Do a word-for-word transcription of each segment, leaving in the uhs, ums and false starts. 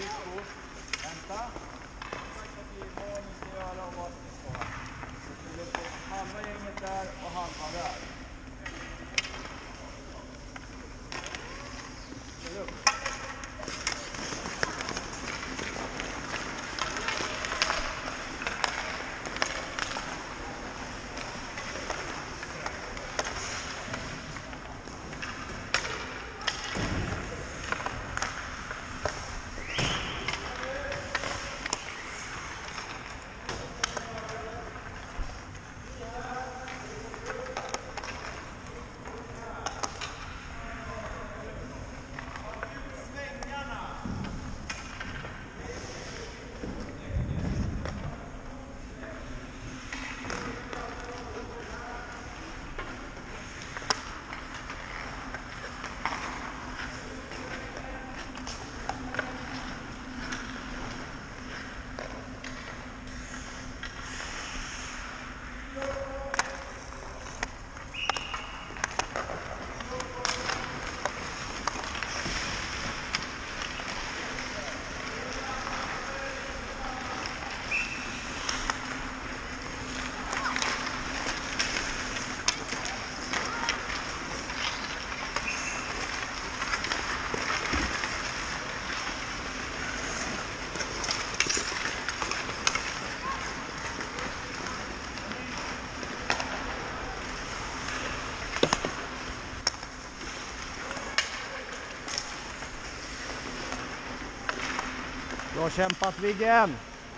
kryckor. Vänta. Vad ni ska göra och vad ni ska. Så skulle få halva gänget där och halva där. Ställ upp. Bra kämpat Viggen!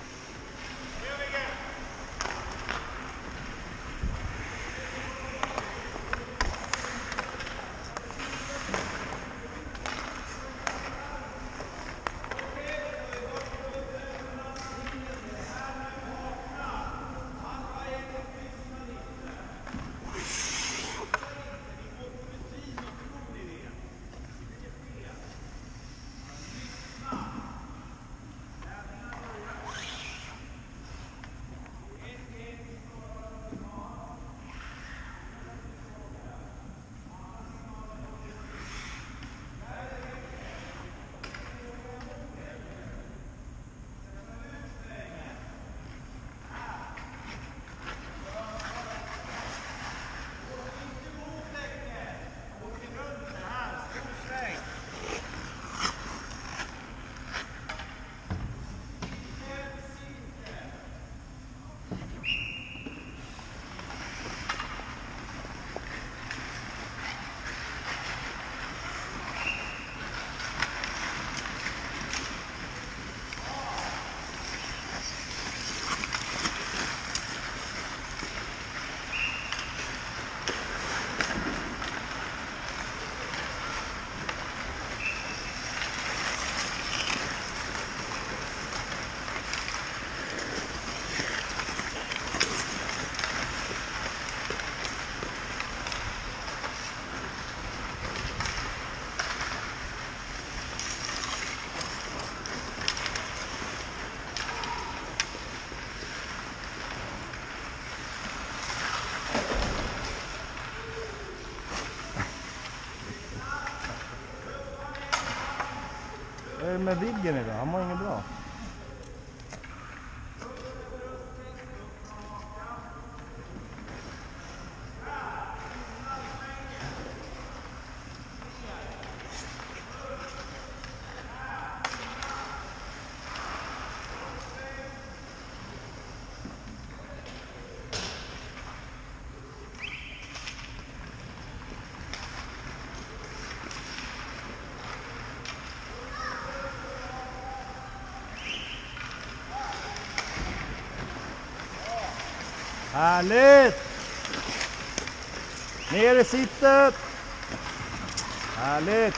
Vad är det med Viggen idag? Han var inget bra. Härligt! Ner i sittet! Härligt!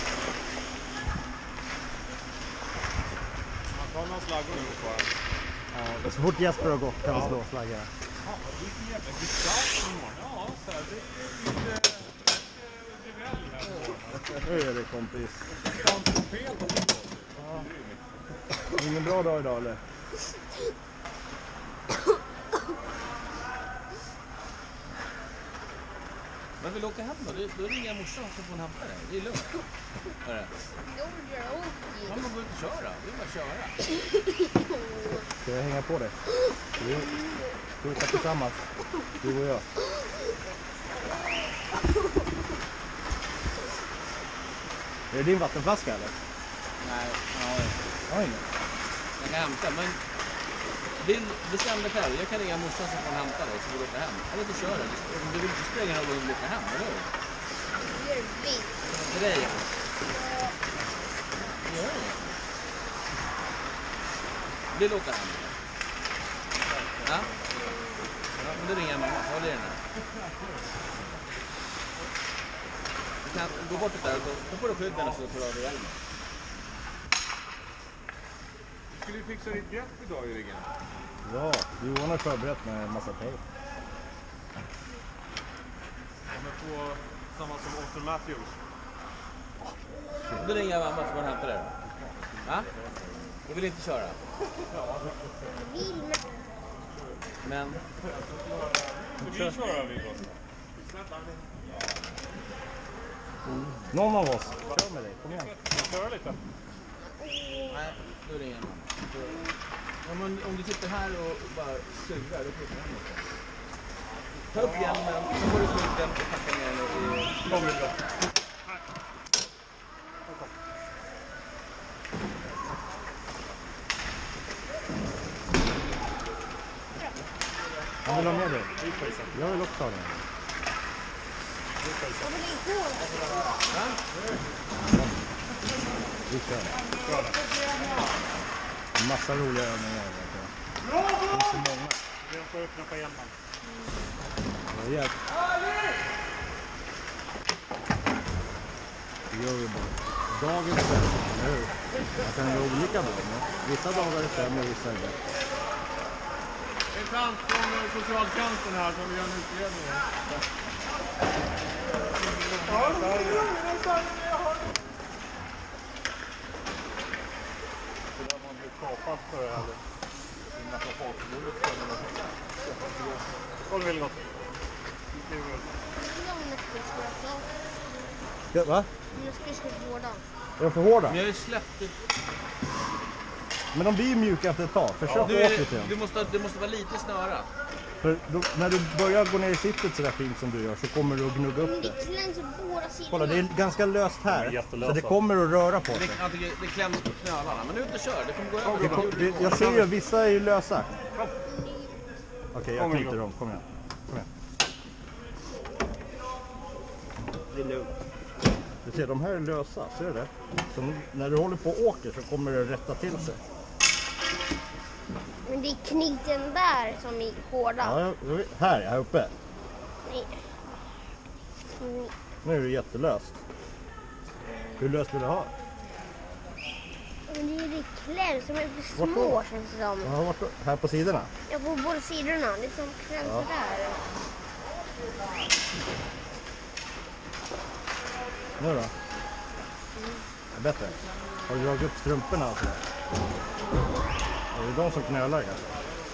Ta någon slaggor nu kvar. Ja, så fort Jesper har gått kan vi slå slaggarna. Ja, vilken jävla gestalt imorgon. Ja, så här, det är lite... Revell här på morgonen. Hur är det kompis? Stant på fel på sin dag. Ja. Ingen bra dag idag eller? Men vill du åka hem då? Då ringer jag morsan så får hon hämta dig. Det är lugnt. Är det? Ja, men man går ut och köra. Det är bara att köra. Ska jag hänga på dig? Vi ska åka tillsammans. Du och jag. Är det din vattenflaska eller? Nej, ja, Jag har ingen. jag kan hämta. Men din bestämde själv. Jag kan ringa morsan så får hon hämta dig så får du åka hem. Eller så kör du. Du vill inte springa någon gång och åka hem, eller hur? För dig? Det gör inget. Vill du åka hem? Ja? Ja, men då ringer jag mamma. Håll i den här. Du kan gå bort det där och så får du skydden och så tar du av dig hjälmen. Du skulle ju fixa ditt grepp idag i ryggen. Ja, Johan har förberett med en massa tejp. Kommer på samma som Austin Matthews. Då ringer jag mamma så får hon hämta dig då. Va? Du vill inte köra? Men... Du vill köra, Viggo? Någon av oss. Kör med dig, kom igen. Köra lite. Nej, då ringer jag mamma. Ja, men om du sitter här och bara surar, då får du hem lite. Ta upp hjälmen, så får du skydden och packa ner den i... Kom igen då. Han vill ha med dig. Jag vill också ha den. Vi kör. En massa roliga övningar. Det är så många. Vi får öppna på hjälmen. Ja, hjälp. Det gör vi bara. Dagens sätt, eller hur? Jag kan göra olika bra, men vissa dagar är sämre och vissa är bättre. En chans från socialtjänsten här som vi gör en utredning. Så där man blir kapad för det här. Innan på folkbordet. Vad vill något? Ja, va? Nu ska vi slå hårda. Är de för hårda? Men jag har ju släppt det. Men de blir ju mjuka efter ett tag. Försök Nu att är åka det, till dem. du måste, det måste vara lite snöra. För då, när du börjar gå ner i sittet sådär fint som du gör så kommer du att gnugga Men upp det. det kläms på båda sidorna. Kolla, det är ganska löst här. jättelösa. Så det kommer att röra på Det, sig. jag tycker, det kläms på knölarna. Men ut och kör, det kommer gå över. Det kom, det, jag ser ju, vissa är ju lösa. Okej, jag knyter dem. Kom igen. Kom igen. Det är lugnt. Du ser, de här är lösa. Ser du det? Så när du håller på och åker så kommer det rätta till sig. Men det är kniten där som är hårda. Ja, jag, jag vet. Här, här uppe. Nej. Mm. Nu är det jättelöst. Hur löst vill du ha? Men det är det kläms som är för Vart små då? känns det som. Ja, vart då? Här på sidorna? Jag på båda sidorna. Det är som kläms Ja. där. Nu då? Det är bättre. Har du dragit upp strumporna och sådär? Är det de som knölar kanske?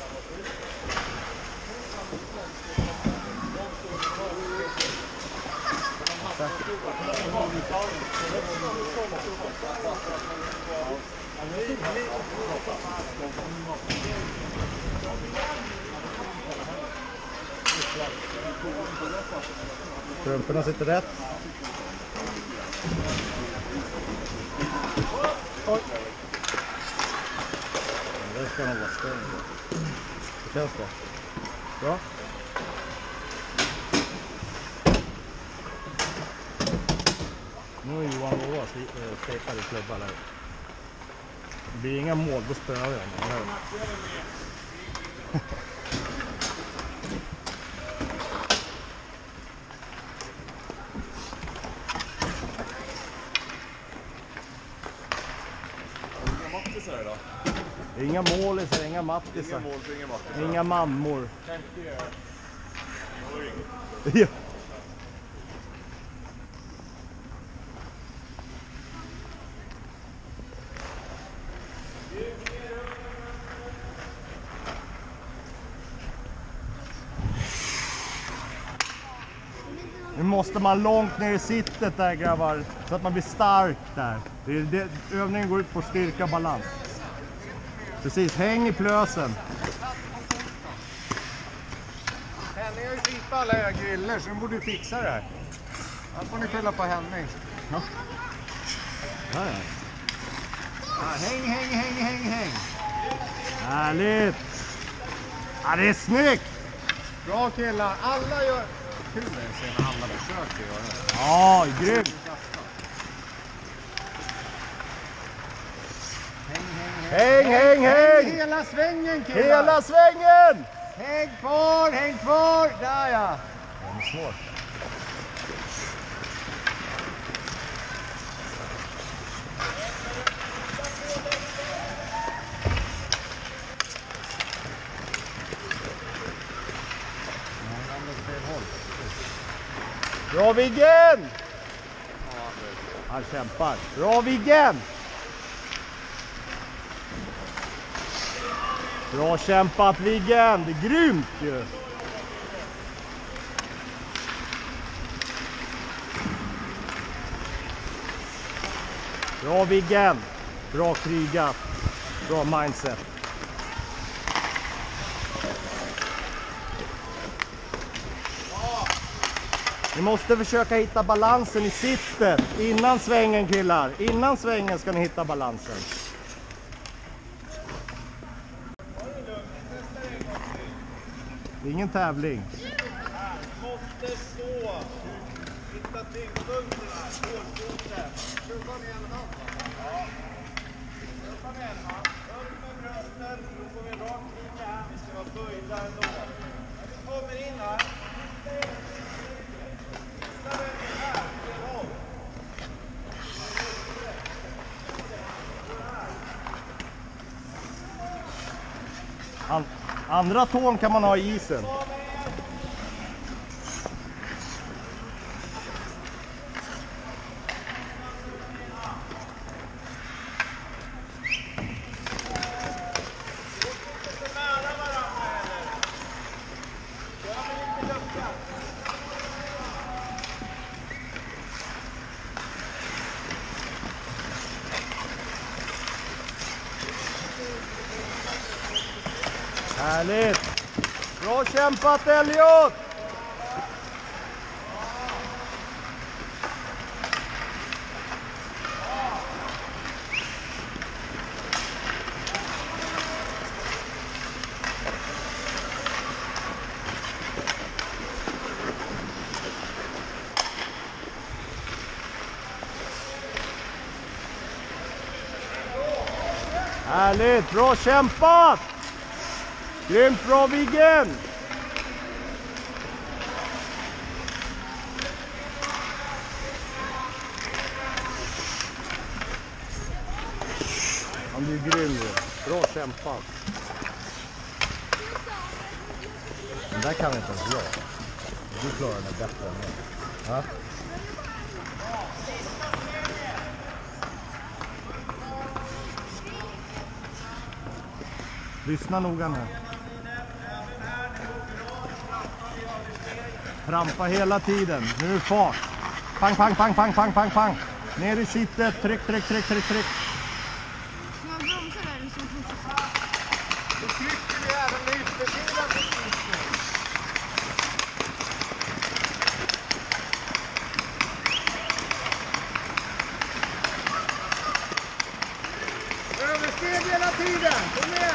Strumporna sitter rätt. Oj. Det ska nog vara större. Hur känns det? Bra? Nu är Johan lovat att stejpa i klubbar där. Det blir inga mål, då spöar jag honom. Inga målisar, inga mattisar. Inga mål för inga mattisar. Inga mammor. femtio öre. Ja. Nu måste man långt ner i sittet där, grabbar, så att man blir stark där. Det är det, övningen går ut på styrka och balans. Precis, häng i plösen. Henning har ju fipat alla era griller så de borde ju fixa det här. Här får ni skylla på Henning. Ja. Ja, ja. Ja, häng, häng, häng, häng, häng. Härligt! Ja, det är snyggt! Bra killar, alla gör... Kul det är när alla försöker göra det. Ja, grymt! Häng, häng, häng! Hela svängen killar! Hela svängen! Häng kvar, häng kvar! Där ja! Det är svårt. Bra Viggen! Han kämpar. Bra Viggen! Bra kämpat Viggen! Det är grymt ju! Bra Viggen! Bra krigat! Bra mindset! Ni måste försöka hitta balansen i sittet innan svängen killar. Innan svängen ska ni hitta balansen. Det är ingen tävling. Måste stå. Hitta tyngdpunkterna. Stålfoten. Klubba med en hand. Ja. Klubba med en hand. Upp med brösten. Då får vi rakt linje här. Vi ska vara böjda ändå. När vi kommer in här. An andra tån kan man ha i isen. Härligt! Bra kämpat Elliot! Härligt! Bra kämpat! Grymt bra Viggen! Han blir grym ju. Bra kämpat. Den där kan inte ens jag. Du klarar den bättre än jag. Ja? Lyssna noga nu. Trampa hela tiden. Nu är det fart. Pang, pang, pang, pang, pang, pang, pang. Ner i sittet. Tryck, tryck, tryck, tryck, tryck. Så man bromsar där eller så fortsätter. Då trycker vi även med yttersidan på skiten. Översteg hela tiden. Kom med.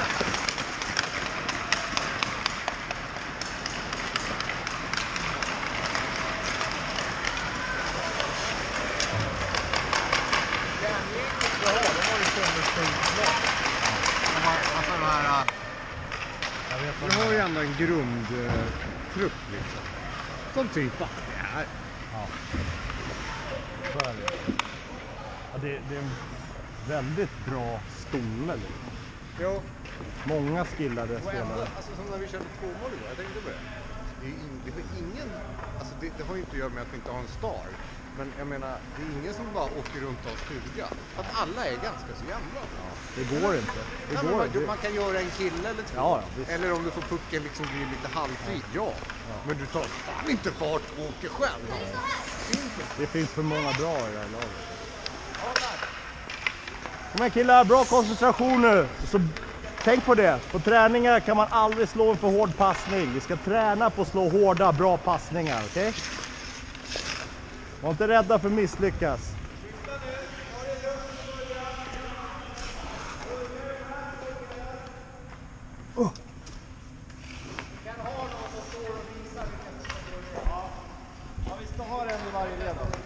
Vi har ju ändå en grundtrupp liksom. Som typ att det är. Ja. Så är det. Ja, det, det är en väldigt bra stomme. Liksom. Jo. Många skillade Och ändå, spelare. alltså som när vi körde tvåmål igår, jag tänkte på det. Det, är in, det har ingen, alltså det, det har ju inte att göra med att vi inte har en star. Men jag menar, det är ingen som bara åker runt och har stuga. För att alla är ganska så jämna. Ja. Det går inte. Det Nej, går man, inte. man kan göra en kille eller två. Ja, ja, visst. Eller om du får pucken liksom blir lite halvfri. Ja. ja. Men du tar fan inte fart och åker själv. Det finns för många bra i det här laget. Kom igen killar, bra koncentration nu. Så tänk på det. På träningar kan man aldrig slå en för hård passning. Vi ska träna på att slå hårda, bra passningar. Okej? Okay? Var inte rädda för att misslyckas. Uh. Kan ha någon som står och visar vilken som ska börja. Ja. Ja, vi ska ha en i varje led då.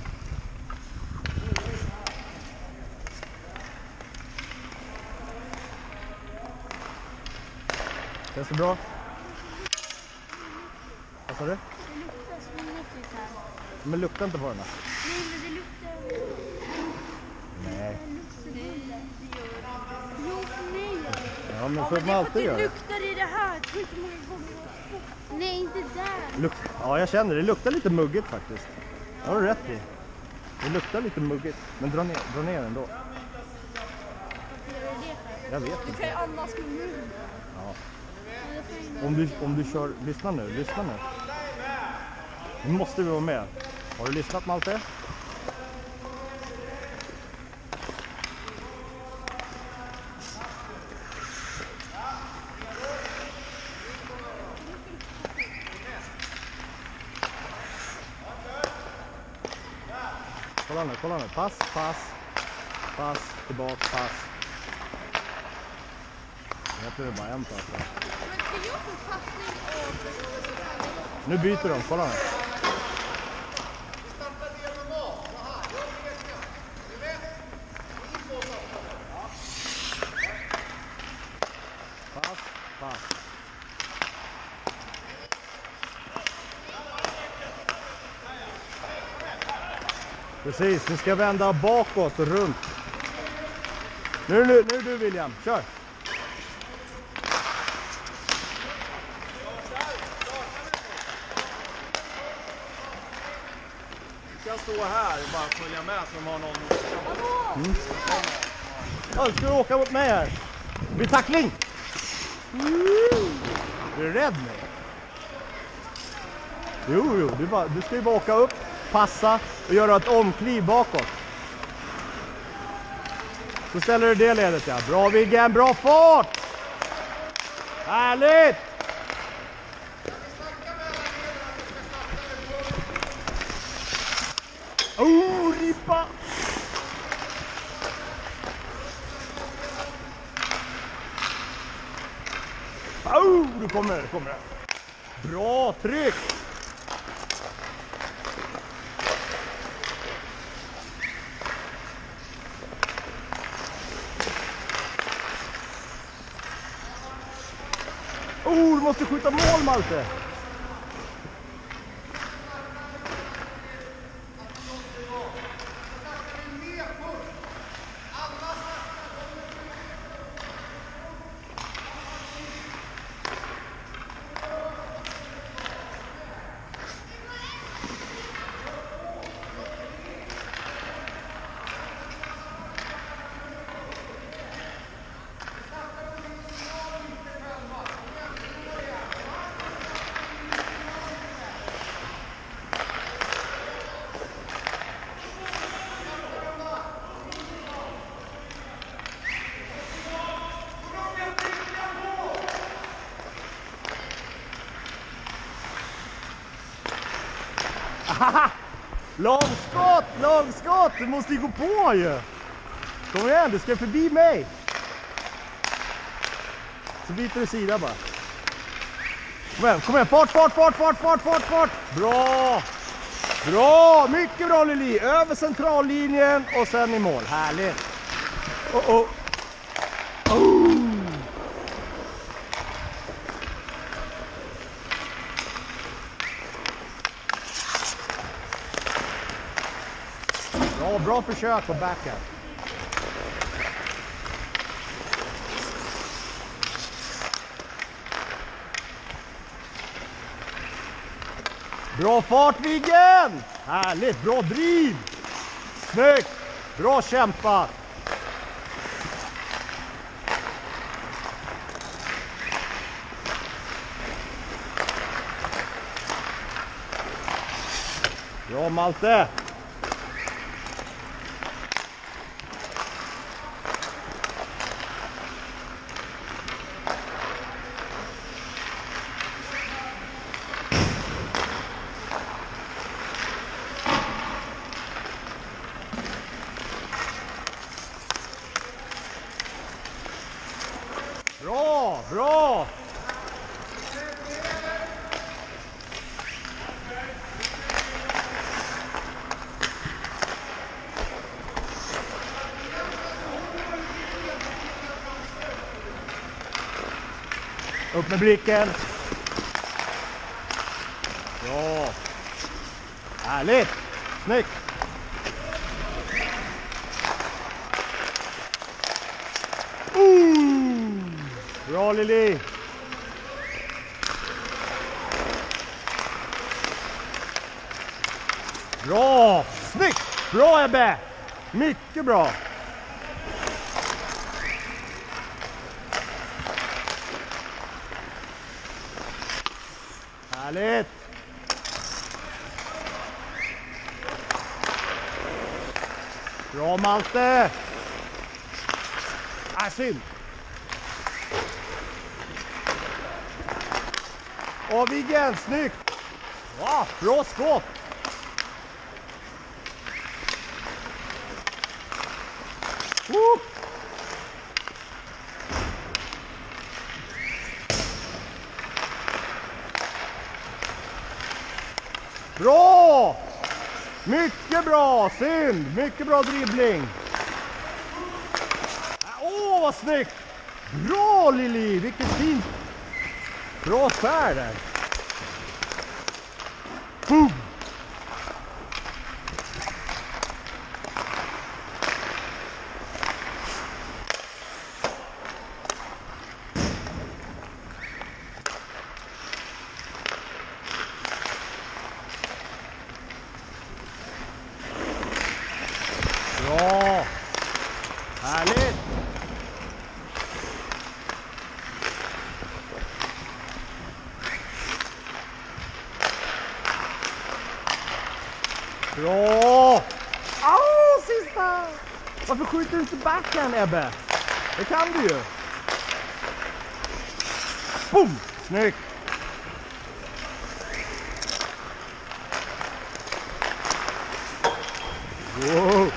Känns det bra? Vad sa du? Det luktar så mycket här. Men lukta inte på den här. Nej, men det luktar... Nej. Det luktar jo, nej. Ja, men Ja, för men att det man är för att alltid det gör det. luktar i det här. Jag tror inte många gånger. Nej, inte där. Luk ja, jag känner det. Det luktar lite muggigt faktiskt. Det har du rätt i. Det luktar lite muggigt. Men dra ner, dra ner ändå. Jag vet Du inte. kan ju andas med munnen. Ja. Om du, om du kör... Lyssna nu, lyssna nu. Nu måste vi vara med. Har du lyssnat Malte? Kolla nu, kolla nu. Pass, pass. Pass, tillbaka, pass. Jag tror det är bara en pass där. Men ska jag få passning av... Nu byter de, kolla nu. Pass, pass. Precis, nu ska jag vända bakåt och runt. Nu, nu, nu du William, kör! Vi ska stå här och bara följa med så de har någon... Mm. Ja, ska du åka mot mig här? Det blir tackling! Är du rädd nu? Jo, jo, du, bara, du ska ju bara åka upp, passa och göra ett omkliv bakåt. Så ställer du det ledet, ja. Bra Viggen, bra fart! Härligt! Oh, rippa! Oh, du kommer, du kommer. Bra tryck! Oh, du måste skjuta mål, Malte! Långskott, långskott! Du måste ju gå på ju! Kom igen, du ska förbi mig! Så byter du sida bara. Kom igen, kom igen! Fart, fart, fart, fart, fart, fart, fart! Bra! Bra! Mycket bra Lili! Över centrallinjen och sen i mål. Härligt! Oh, oh. Oh. Bra, bra försök på backhand. Bra fart Viggen! Härligt, bra driv! Snyggt! Bra kämpat! Bra Malte! Bra, bra! Upp med blicken. Bra. Härligt. Snyggt. Uh! Bra Lili. Bra. Snyggt. Bra Ebbe. Mycket bra. Härligt! Bra Malte! Äh, synd! Och Viggen, snyggt! Ja, bra skott! Woo! Bra! Mycket bra! Synd! Mycket bra dribbling! Åh, vad snyggt! Bra Lili! Vilket fint! Bra skär där! Boom! Bra! Härligt! Bra! Åh, sista! Varför skjuter du inte backhand, Ebbe? Det kan du ju! Boom! Snyggt! Wow!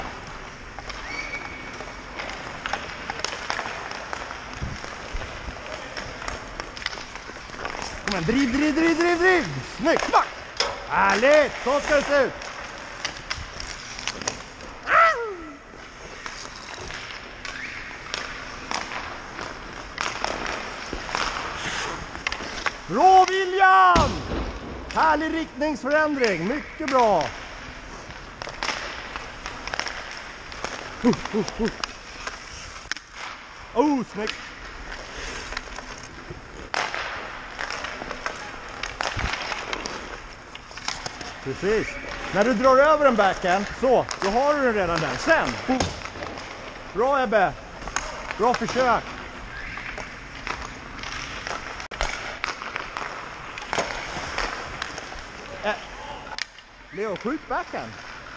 Kom igen, driv, driv, driv, driv, driv! Snyggt! Knack! Härligt! Så ska det se ut! Bra William! Härlig riktningsförändring, mycket bra! Uh, uh, uh. Oh, snyggt! Precis. När du drar över en backhand, så, då har du den redan där. Sen! Uh. Bra Ebbe! Bra försök! Äh. Leo, skjut backhand!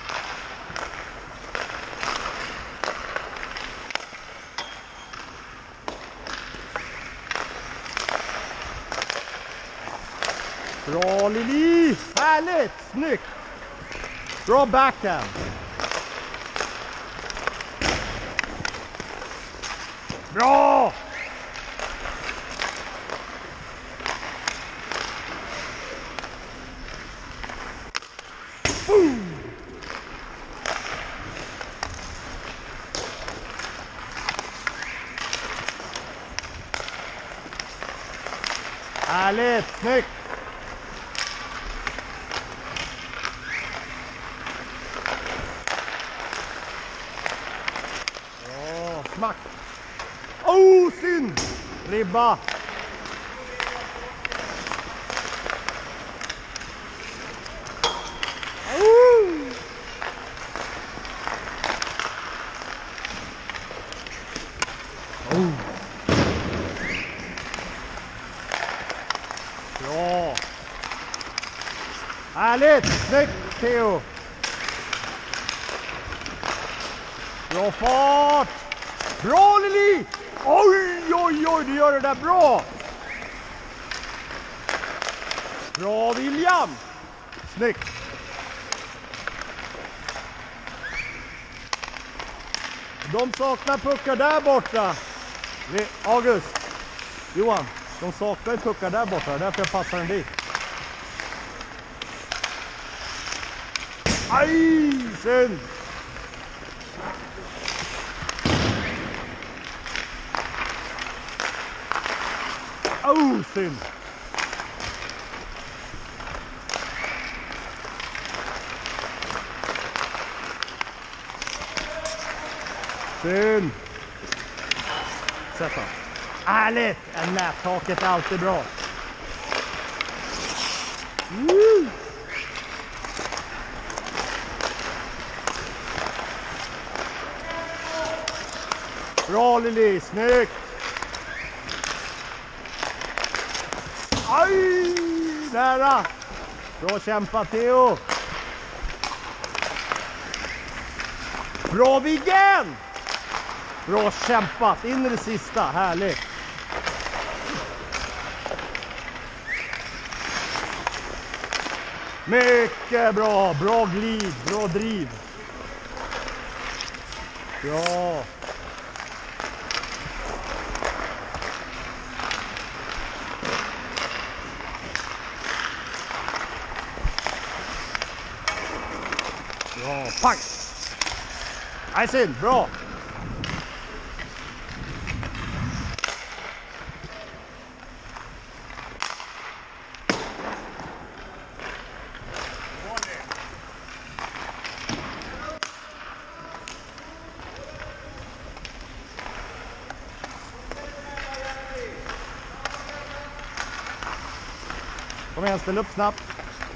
Bra Lili! Härligt! Snyggt! Bra backhand! Bra! Boom! Härligt! Snyggt! Smack! Oh, synd! Ribba! Härligt! Snyggt Theo! Bra fart! Bra Lili! Oj, oj, oj, du gör det där bra! Bra William! Snyggt! De saknar puckar där borta. August, Johan, de saknar puckar där borta. Därför jag passar den dit. Aj, synd! Oh, synd! Synd! Sätta. Ärligt! En nättaket är alltid bra. Woo! Bra Lili, snyggt! Aj! Nära! Bra kämpat Theo! Bra Viggen! Bra kämpat, in i det sista, härligt. Mycket bra, bra glid, bra driv. Bra. Bra, pang! Nej, synd, bra. Kom igen, ställ upp snabbt.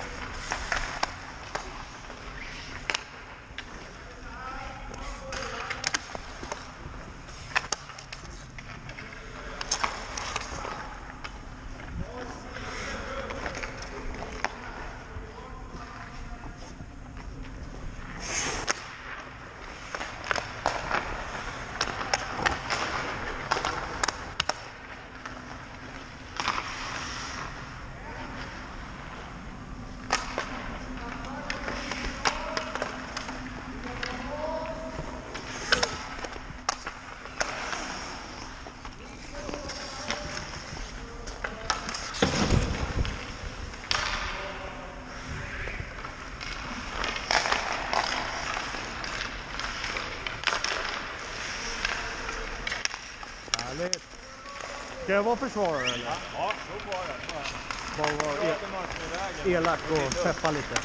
Ska jag vara försvarare eller? Ja, då var det. Bara vara el elak och peppa lite.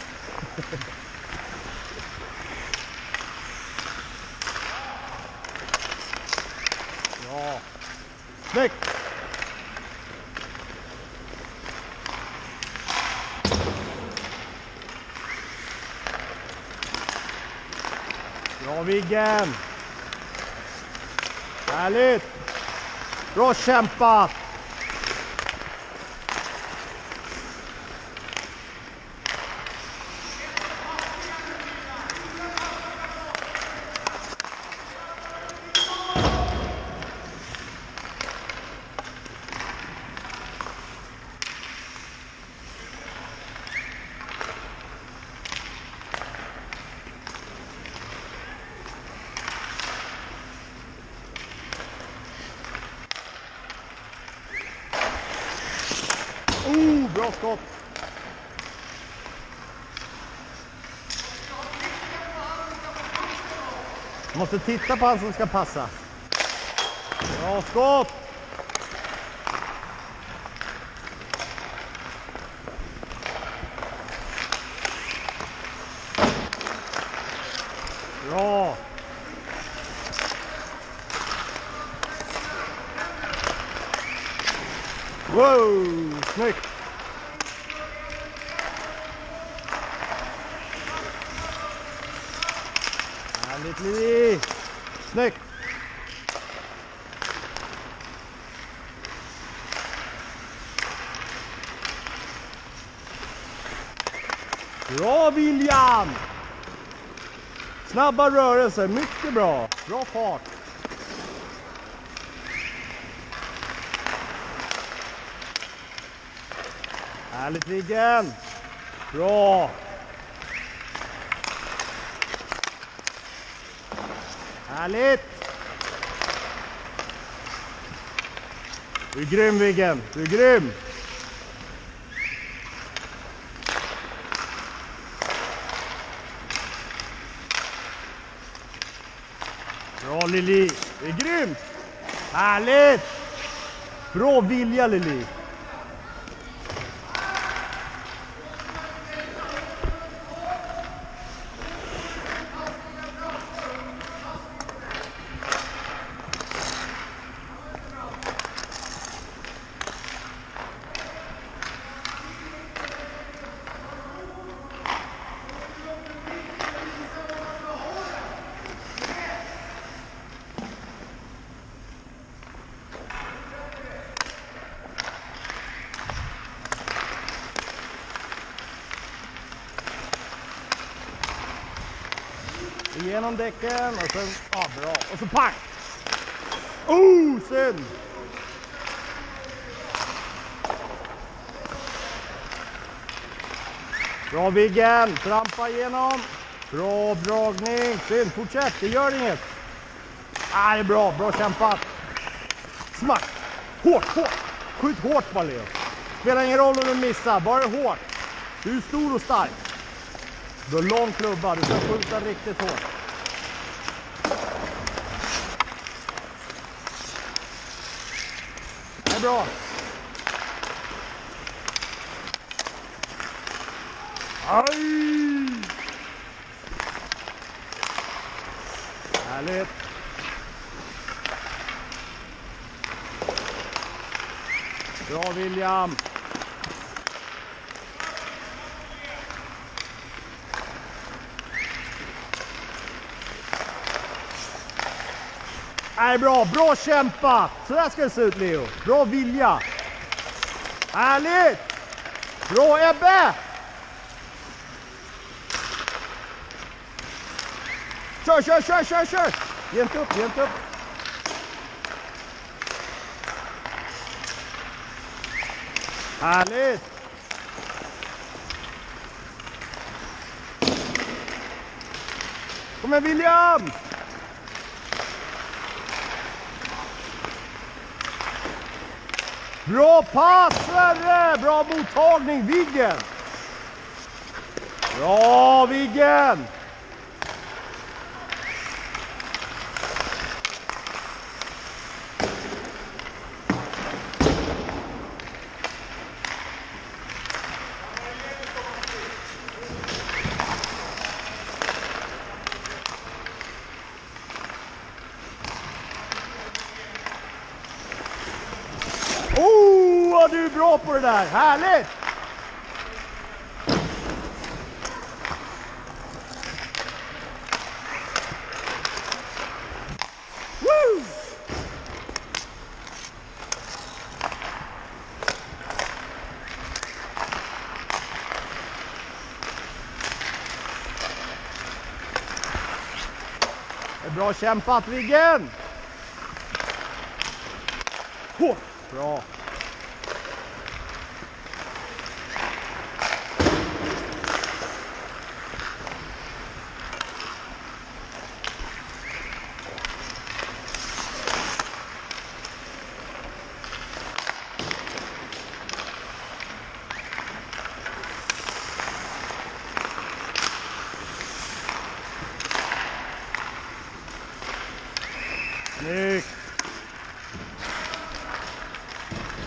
Ja. Snyggt! Bra Viggen! Härligt! Bra kämpat! Oh, bra skott! Måste titta på han som ska passa. Bra skott! Bra! Wow, snyggt! Härligt Lili! Snyggt! Bra William! Snabba rörelser, mycket bra. Bra fart. Härligt Viggen. Bra. Härligt. Du är grym Viggen, du är grym. Bra Lili, det är grymt. Härligt. Bra vilja Lili. Igenom däcken och sen, ja bra, och så pang! Oh, synd! Bra Viggen, trampa igenom. Bra dragning, synd, fortsätt, det gör inget. Ah, det är bra, bra kämpat. Smack, hårt, hårt, skjut hårt bara Leo. Spelar ingen roll om du missar, bara hårt. Du är stor och stark. Du har lång klubba, du ska skjuta riktigt hårt. Det är bra. Aj! Härligt. Bra William. Nej, bra, bra kämpat. Så där ska det se ut Leo. Bra vilja. Härligt. Bra Ebbe. Kör, kör, kör, kör, kör. Ge inte upp, ge inte upp. Härligt. Kom igen William. Bra pass, Sverre! Bra mottagning, Viggen! Bra, Viggen! Oh, vad du är bra på det där. Härligt! Woo! Det är bra kämpat, Viggen! Hårt! Bra! Snyggt!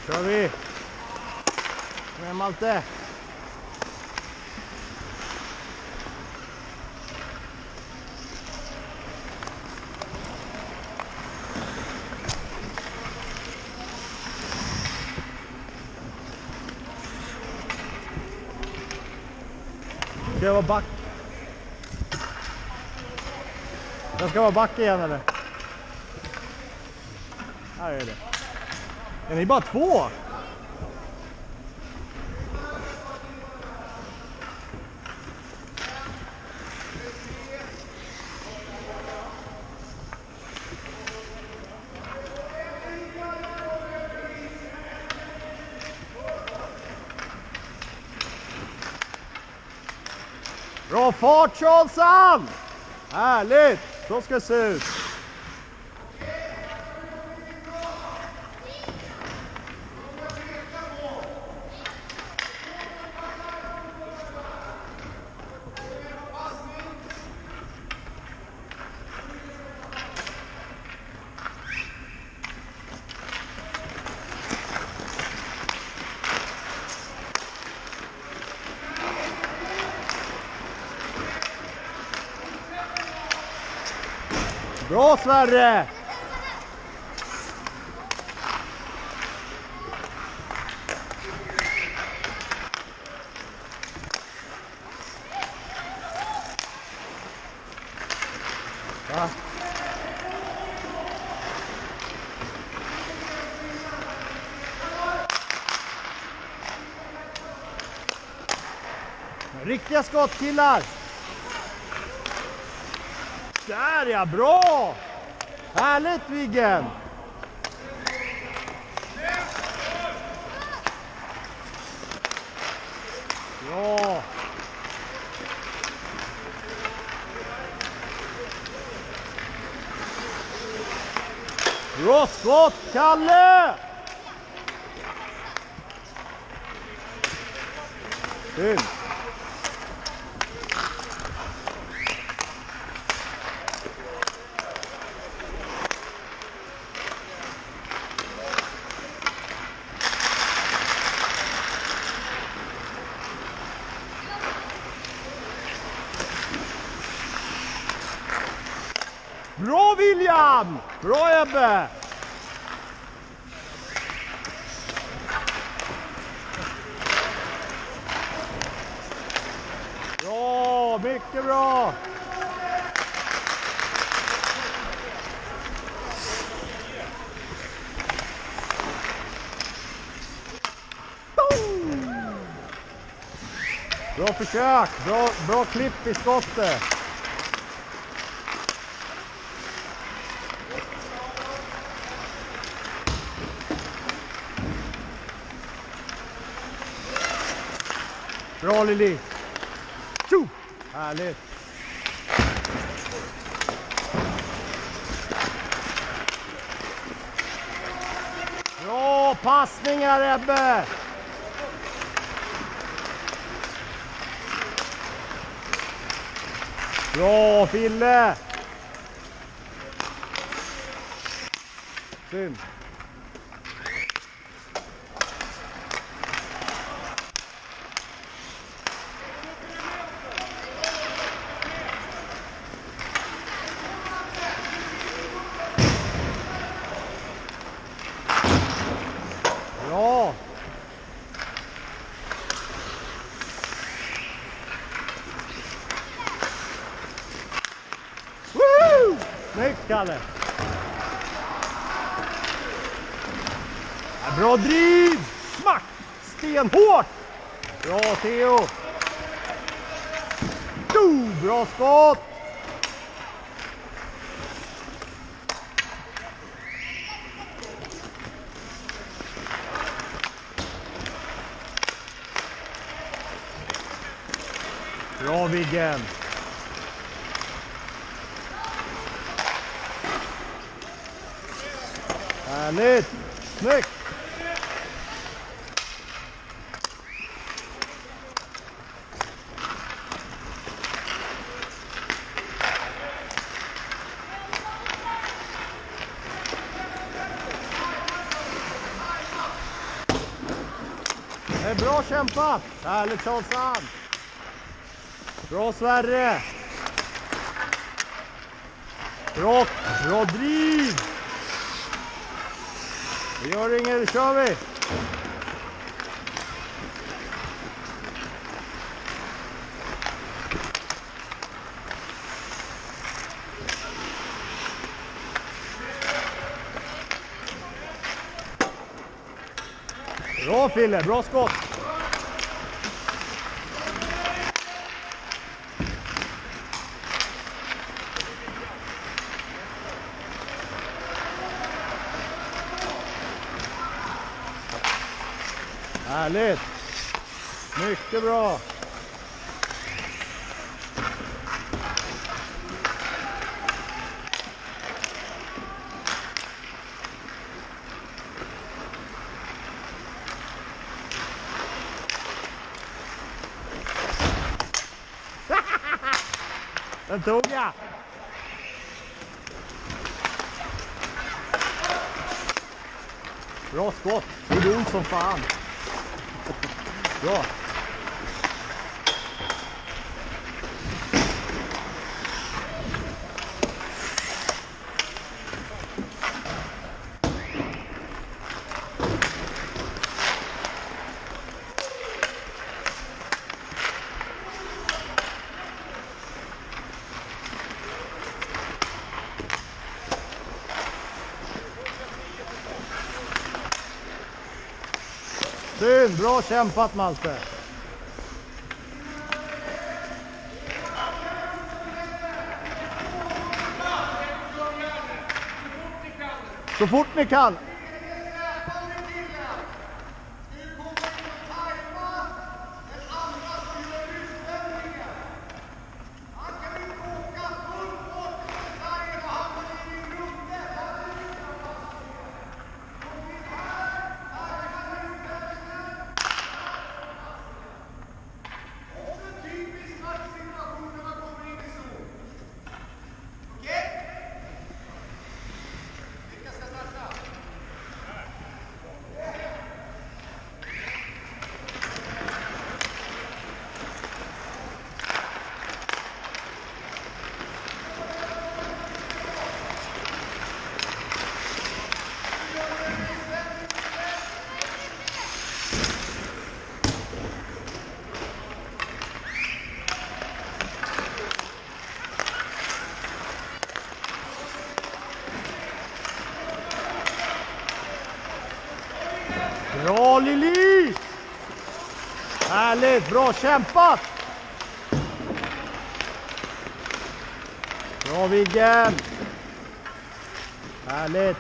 Kör vi. Kom igen Malte. Ska jag vara back? Jag ska vara back igen eller? Här är det. Är ni bara två? Bra fart Charlesson! Härligt! Så ska det se ut. Bra Sverre! Va? Riktiga skottkillar! Där ja, bra! Härligt Viggen! Ja! Bra skott, Kalle! Synd. Bra William! Bra Ebbe! Bra, mycket bra! Bra försök, bra, bra klipp i skottet. Bra Lili. Tjo! Härligt. Bra passningar Ebbe. Bra Fille. Synd. Bra! Woo! Snyggt Kalle! Ja, bra driv! Smack! Stenhårt! Bra Theo! Jo, bra skott! Bra Viggen! Härligt! Snyggt! Det är bra kämpat. Härligt Charlesson. Bra Sverre. Bra Rodrigue. Vi gör inget, då kör vi. Bra Fille, bra skott. Härligt. Mycket bra. Den tog jag. Bra skott. Det är ont som fan. Bra. Synd, bra kämpat Malte. Så fort ni kan. Bra Lili! Härligt, bra kämpat! Bra Viggen! Härligt!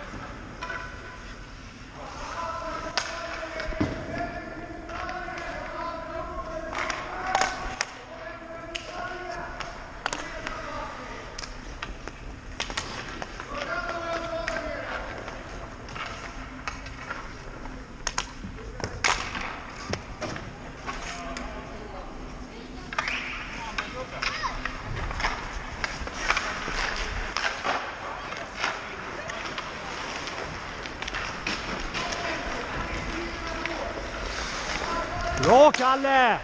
Bra Kalle!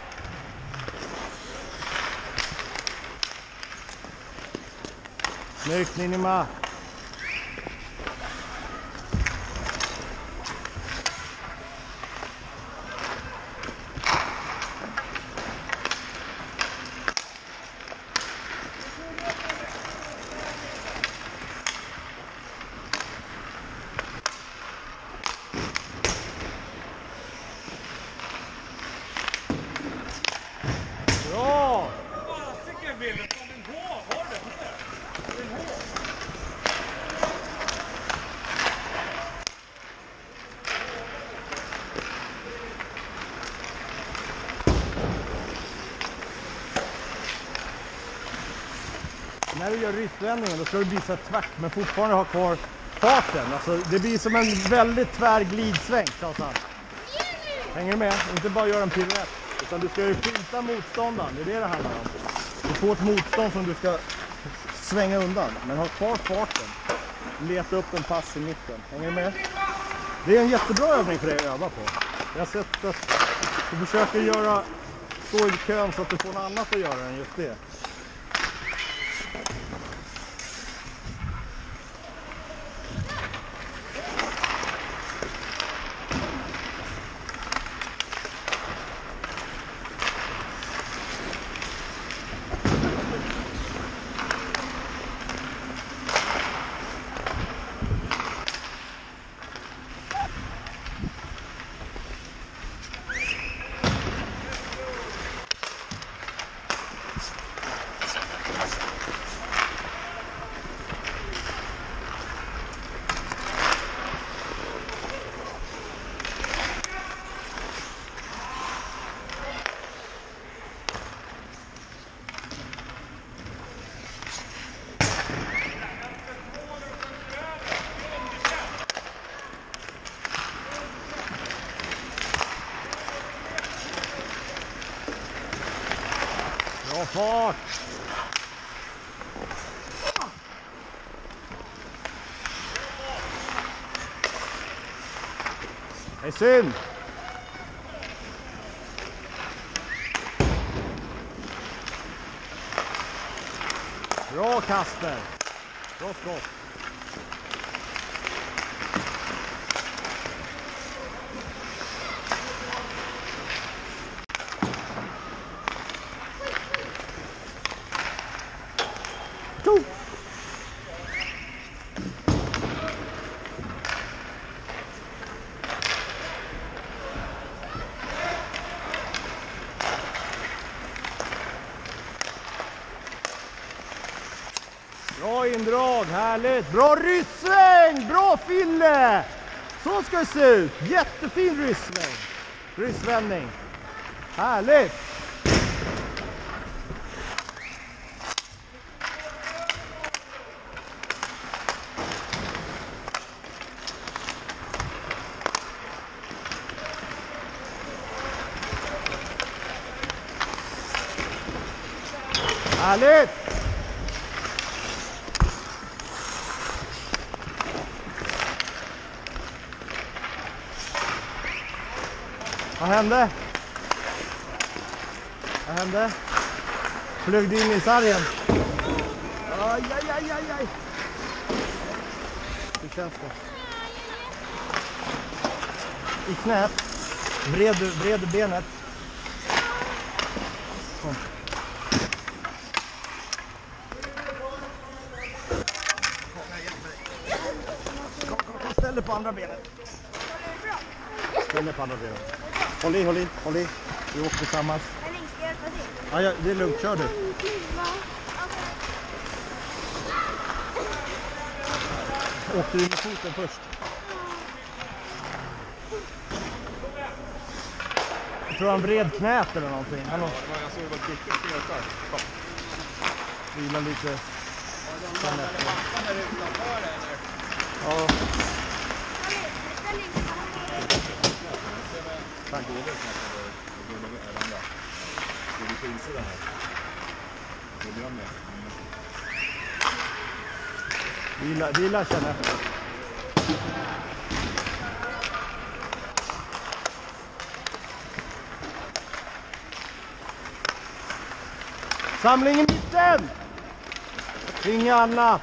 Snyggt Ninima! Bra! När du gör rystvändningen då ska du visa tvärt men fortfarande ha kvar farten. Alltså, det blir som en väldigt tvär glidsväng. Hänger du med? Inte bara göra en piruett. Utan du ska ju skjuta motståndaren, det är det det handlar om. Du får ett motstånd som du ska svänga undan. Men ha kvar farten. Leta upp en pass i mitten. Hänger du med? Det är en jättebra övning för dig att öva på. Jag har sett att Du försöker göra, stå i kön så att du får något annat att göra än just det. Bra fart! Det är synd! Bra Kasper! Bra skott! Bra indrag, härligt! Bra ryssväng! Bra Fille! Så ska det se ut! Jättefin ryssväng! Ryssvändning! Härligt! Härligt! Vad hände? Vad hände? Flög du in i sargen? Aj, aj, aj, aj, aj. Hur känns det? I knät. Bred, bred benet. Kom. Kom, kom, kom. Ställ dig på andra benet. Ställ dig på andra benet. Håll i, håll i, håll i. Vi åker tillsammans. Ja, ja, det är lugnt, kör du. Åkte du med foten först? Jag tror han vred knät eller någonting. Han har... Jag såg det var kickat som jag tar. Vila lite. Ja. Tack. Vila, vila känner jag. Samling i mitten! Inget annat.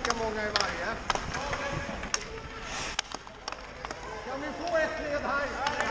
lika många i varje. Kan vi få ett led här?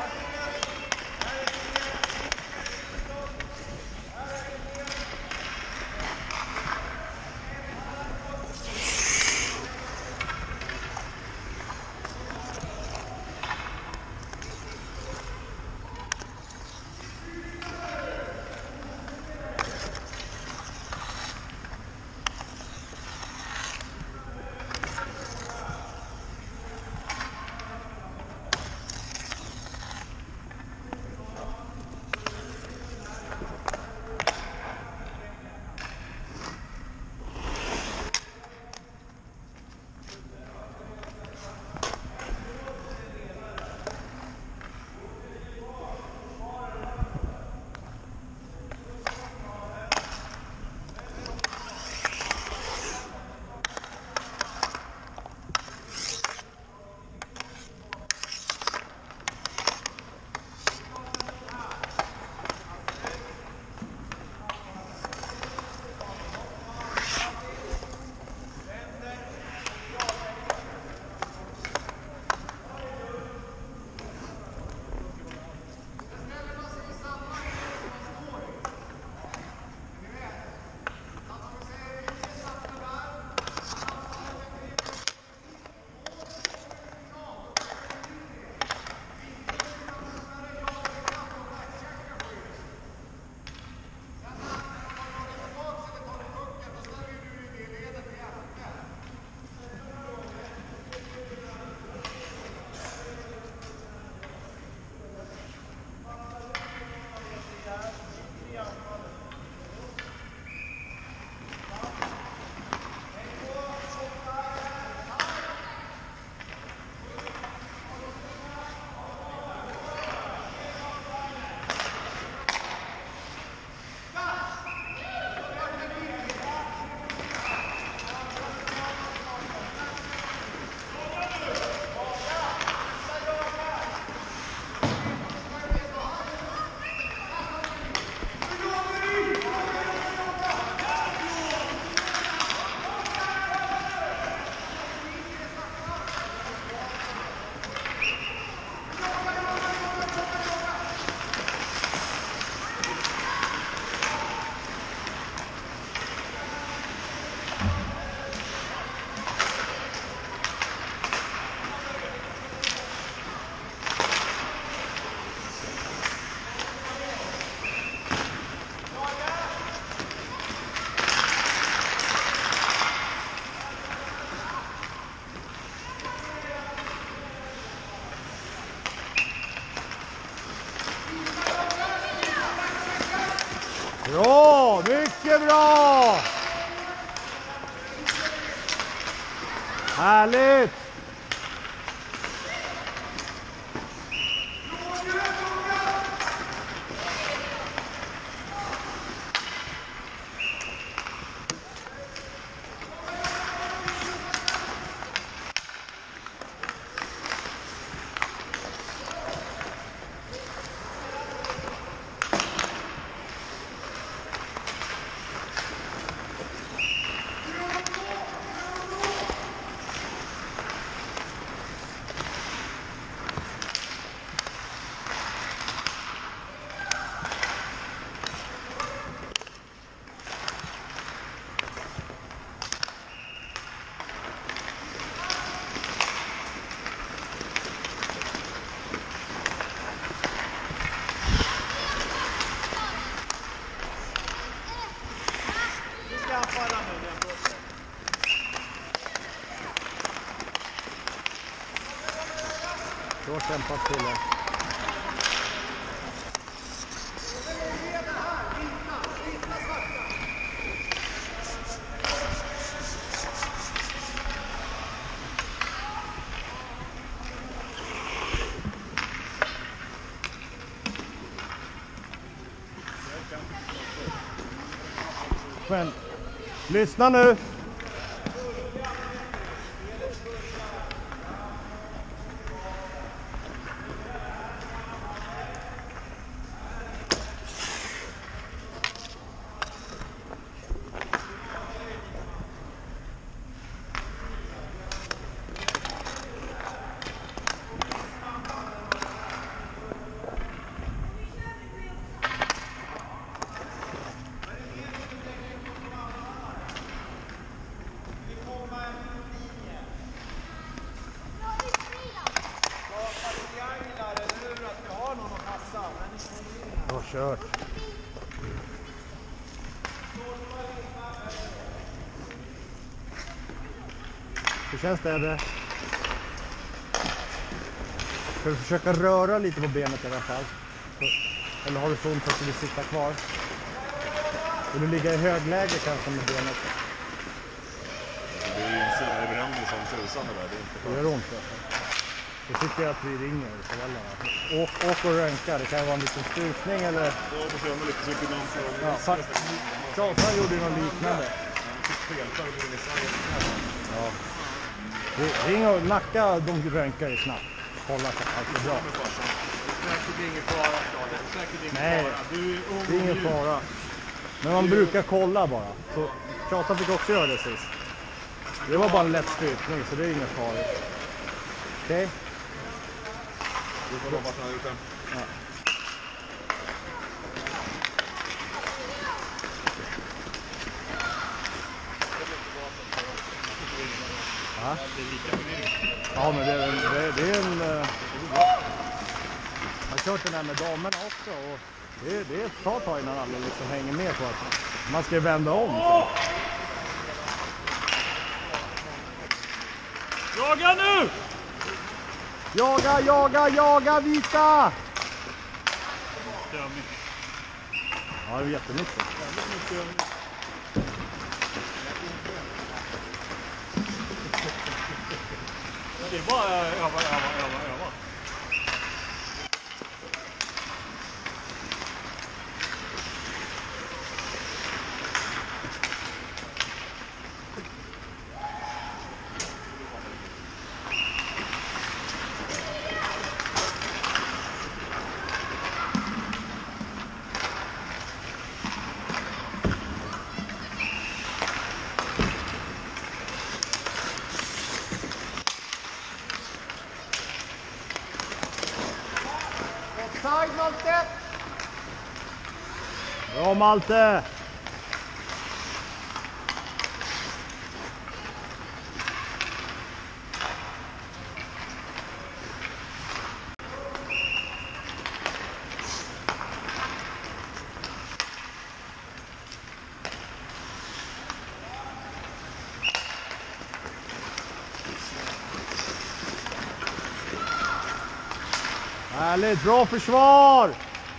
Bra, mycket bra! Härligt! Då kämpat till det. Men, lyssna nu. kört. Hur känns det? Ebbe? Ska du försöka röra lite på benet i alla fall? Eller har du så ont att du vill sitta kvar? Vill du ligga i högläge kanske med benet? Det är ju en sida i bränning som tusan det där. Det är inte Det gör ont alltså. Då tycker jag att vi ringer föräldrarna. Åk, åk och röntga, det kan vara en liten strykning eller... Då får jag känna lite så mycket namn från... Ja, fan. Charles gjorde ju något liknande. Ja. Ring och Nacka, de röntgar ju snabbt. Kolla så allt är bra. Säkert ingen fara, säkert ingen Nej, fara. Du är ung det är ingen fara. Men man brukar kolla bara. Så Charles fick också göra det sist. Det var bara en lätt strykning så det är ingen fara. Okej? Okay? Du får hoppas han har gjort den. Ja. Ja. Ja, men det är en... Det, det är en uh... jag har kört den här med damerna också och det, det är ett tag tag innan alla liksom hänger med på att man ska vända om. Så. Jaga nu! Jaga, jaga, jaga, vita! Ja, det är jättemycket. Det är bara öva, öva, öva, öva. Offside, Malte! Bra, Malte! Härligt, bra försvar!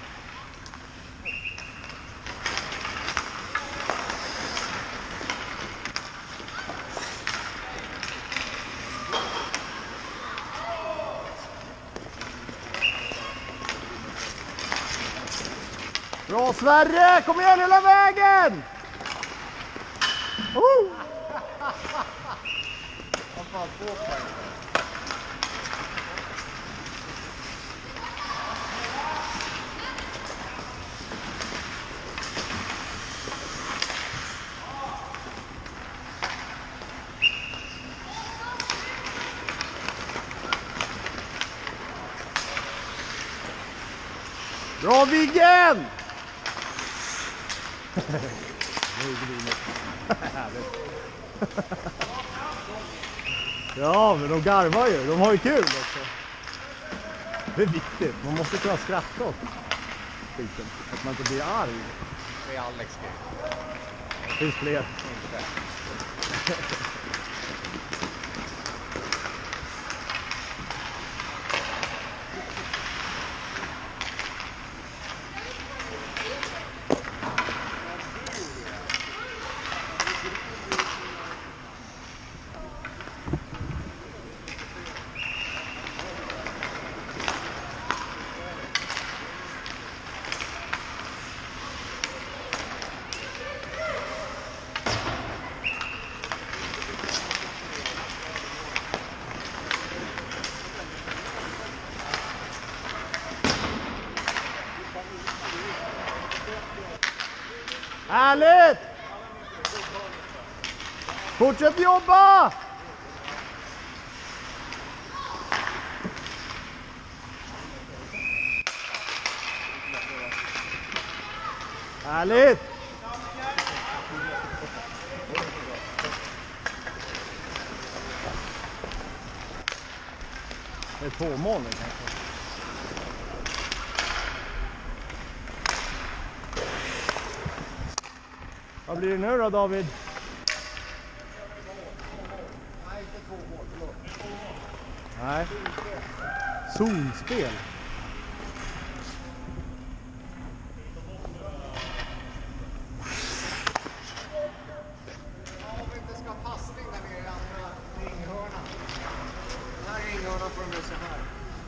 Bra Sverre, kom igen hela vägen! Oh! Bra Viggen! Ja, men de garvar ju. De har ju kul också. Det är viktigt. Man måste kunna skratta åt skiten. Att man inte blir arg. Det är Alex grej. Det finns fler. Härligt! Fortsätt jobba! Härligt! Det är två mål nu kanske. Vad blir det nu då, David? Nej, inte två mål. Förlåt. Nej. Zonspel. Om vi inte ska ha passning där nere i andra ringhörnan. Den här ringhörnan får de så här.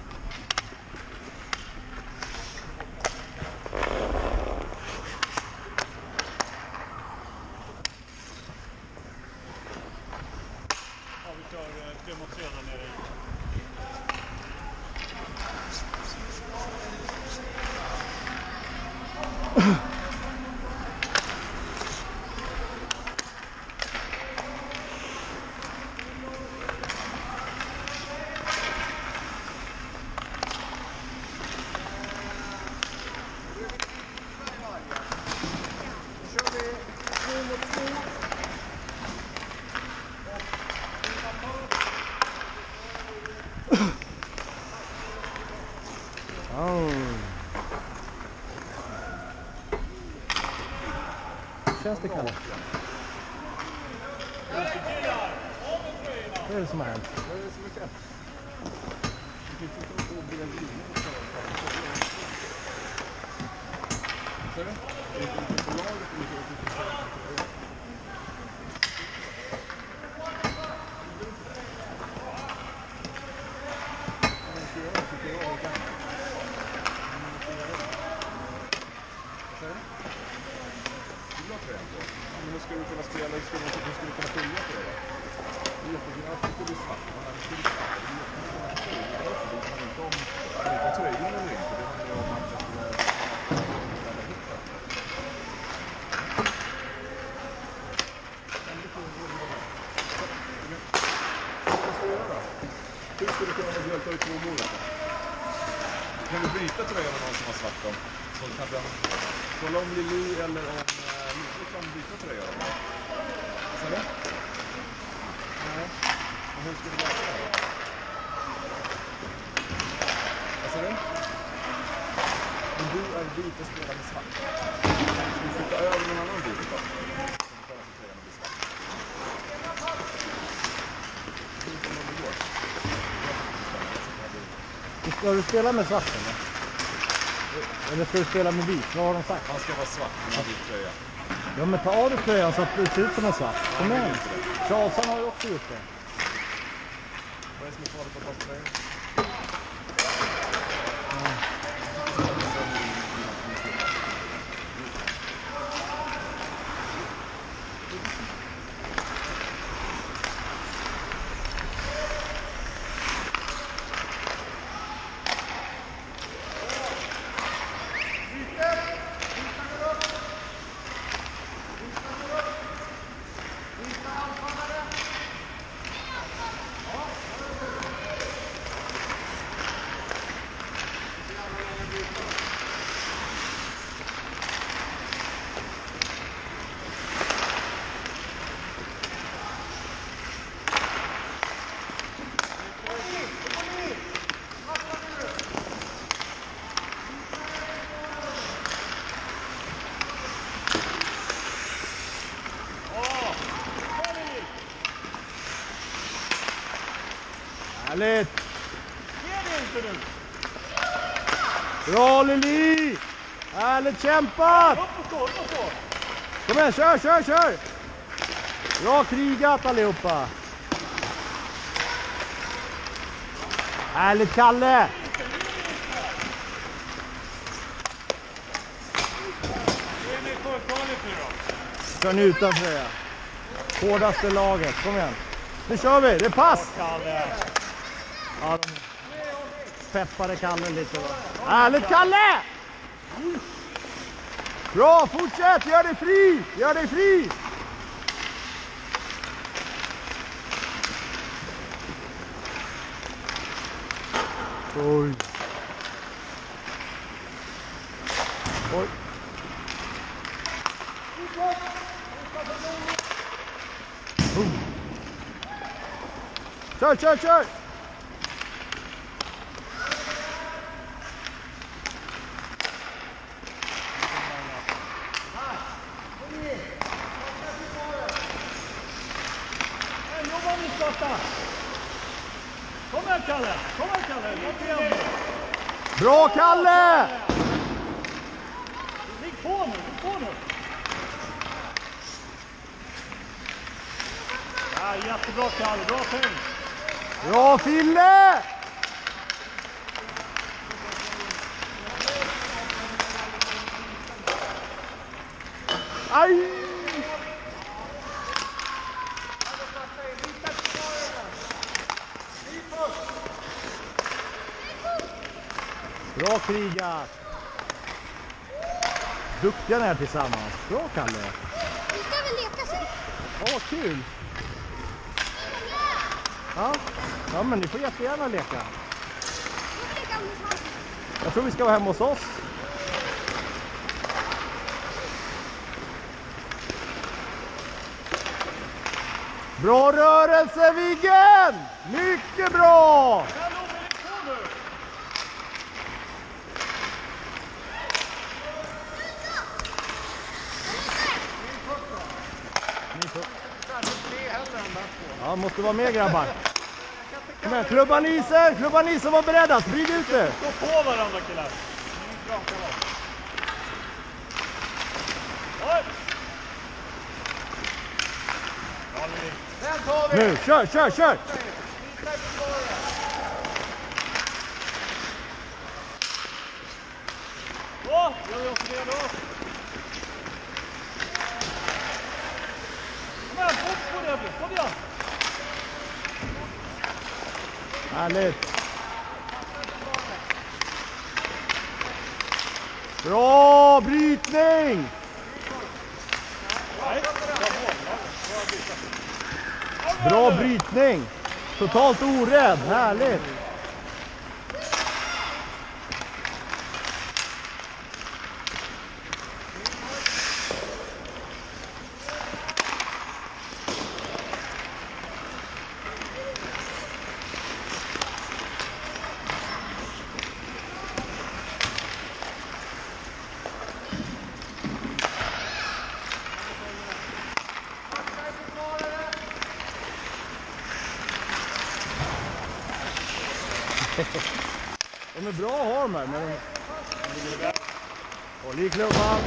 Ja, vi kör eh, tre mot tre där nere. Då kör vi två mot två. Oh. Känns det kallt? Vad är det som har hänt? Vad är det som är fel? Det finns inte något att bli en linje. Ser du? Det är inte på laget och det är inte på laget. Men skulle du kunna spela, hur skulle du kunna följa på det då? Det är jättegärna att det inte blir svart, men det skulle bli svart. Det är jättegärna att det är svart. Det handlar inte om inte tröjan eller inte, det handlar om att det skulle ställa ihop det. Vad ska du göra då? Hur skulle du kunna vara hjälta i två mål? Kan du byta tröjan med någon som har svart då? Så kan den kolla om Lili eller om Ludvig kan byta tröja då? Ser du? Nej. Men hur ska du lösa det här då? Vad ser du? Om du är vit och spelar med svart. Ska du flytta över någon annan vit då? Som tar sig tröjan och blir svart. Hur kommer det gå? Ska du spela med svart eller? Eller ska du spela med vit? Vad har de sagt? Han ska vara svart med en vit tröja. Ja, men ta av dig tröjan så att det ser ut som en svart. Kom igen. Charleston har ju också gjort det. Vad är det som är farligt på att ta på tröjan? Härligt! Ge det inte nu! Bra Lili! Härligt kämpat! Upp och stå, upp och stå! Kom igen, kör, kör, kör! Bra krigat allihopa! Härligt Kalle! Ge mig förkvalet nu då! Kör ni utan tröja. Hårdaste laget, kom igen. Nu kör vi, det är pass! Kalle! Ja, de peppade Kalle lite va. Härligt Kalle! Bra, fortsätt! Gör dig fri! Gör dig fri! Oj. Oj. Oh. Kör, kör, kör! igen Kalle! Kom igen Kalle! Kom igen! Bra Kalle! Ligg på nu! Ligg på nu! Ja, jättebra Kalle! Bra tänk! Bra Fille! Aj! Bra krigat! Duktiga ni är tillsammans. Bra Kalle! Nu ska vi leka sig. Åh, kul! Ja. Ja, men ni får jättegärna leka. Nu får vi leka med oss. Jag tror vi ska vara hemma hos oss. Bra rörelse Viggen! Mycket bra! Kalle, ligg på nu! Ja, måste vara med grabbar. Kom igen, klubban isen, klubban isen, var beredda, sprid ut det. Gå på varandra killar! Oj! Den tar vi! Nu, kör, kör, kör! Så, gör vi oss redo. Kom igen, fort på det! Kom igen! Härligt. Bra brytning! Bra brytning! Totalt orädd, härligt! De är bra att ha de här, men de... Håll i klubban.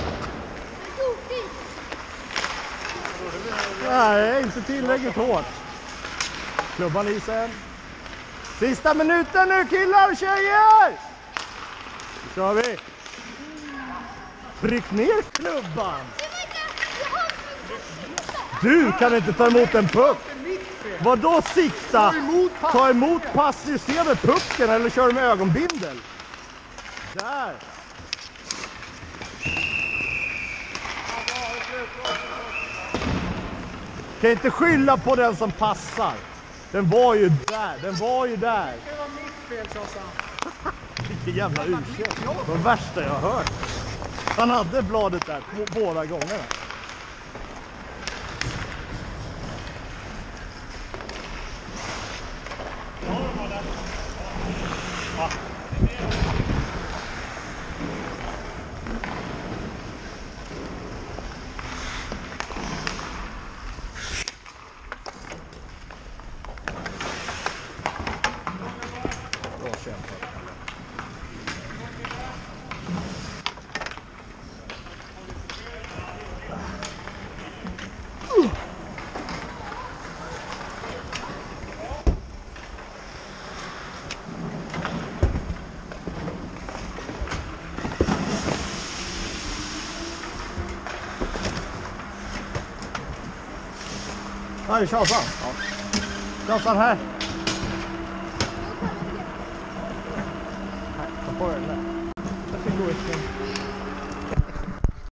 Nej, inte tillräckligt hårt. Klubban i sen. Sista minuten nu killar och tjejer! Nu kör vi. Tryck ner klubban. Du kan inte ta emot en puck. Vadå sikta? Ta emot pass, du ser med pucken eller kör med ögonbindel. Där. Kan inte skylla på den som passar. Den var ju där, den var ju där. Det var mitt fel, Tjossan. Vilken jävla ursäkt. Det var det värsta jag har hört. Han hade bladet där på båda gångerna. Bra kämpat. Här är Tjasan. Tjasan här. Ta på den där. Jag ska gå ut.